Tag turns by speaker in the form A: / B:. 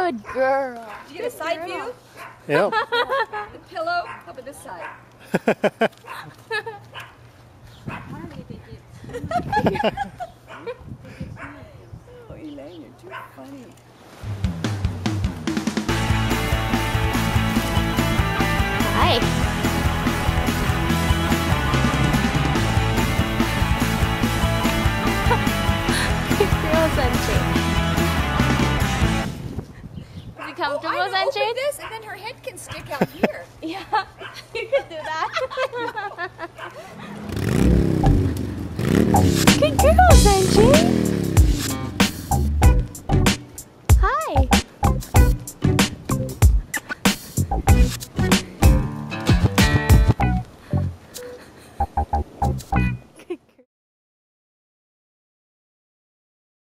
A: Good girl.
B: Did you get a side view?
C: Yep.
B: The pillow? How about this side? Oh, Elaine, you're too funny.
A: Hi. Girl Sunshade. Is it comfortable,
B: Open
A: Sunshade?
B: this, and then her head can stick out here.
A: Yeah, you could do that. Good girl, Sunshade.